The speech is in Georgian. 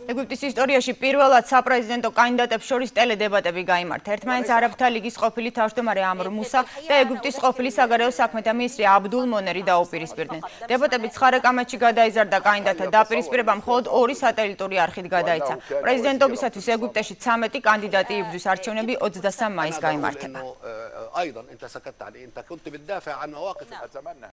ეგვიპტის ისტორიაში პირველად საპრეზიდენტო კანდიდატებს შორის ტელედებატები გაიმართა. ერთმანეთს არაბთა ლიგის ყოფილი თავმჯდომარე ამრ მუსა და ეგვიპტის ყოფილი საგარეო საქმეთა მინისტრი აბდულ მონერი დაუპირისპირდნენ. დებატები ცხარე კამათში გადაიზარდა კანდიდატთა დაპირისპირება მხოლოდ ორი სატელიტური არხით გადაიცა. პრეზიდენტობისათვის ეგვიპტეში 13 კანდიდატი იბრძვის არჩევნები 23 მაისს გაიმართება.